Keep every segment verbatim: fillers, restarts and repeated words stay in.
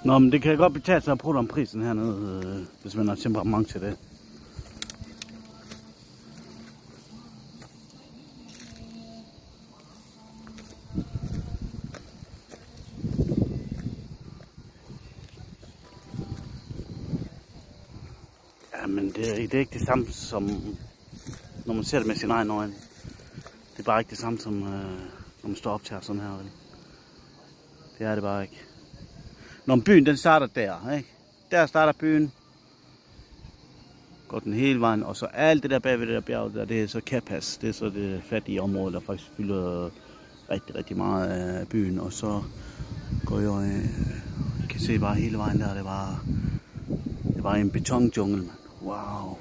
Nå, men det kan godt betale sig at prøve om prisen hernede, øh, hvis man har temperament til det. Jamen, det er, det er ikke det samme som, når man ser det med sin egen øjne. Det er bare ikke det samme som, øh, når man står op til sådan her, vel? Det er det bare ikke. Når byen den starter der, ikke? Der starter byen. Går den hele vejen, og så alt det der bagved det der bjerg, der, det er så Kapas. Det er så det fattige område, der faktisk fylder rigtig, rigtig meget af byen. Og så går jeg, øh, jeg kan se bare hele vejen der, det var, det var en betonjungle, man. Wow.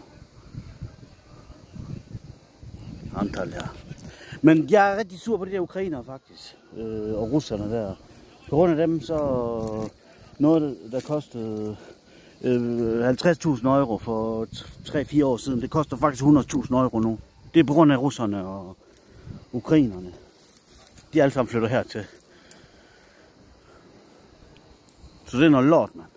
Antal her. Men jeg er rigtig sur på de der ukrainere faktisk, øh, og russerne der. På grund af dem, så noget, der kostede øh, halvtreds tusind euro for tre fire år siden, det koster faktisk hundrede tusind euro nu. Det er på grund af russerne og ukrainerne. De alle sammen flytter hertil. Så det er noget lort, mand.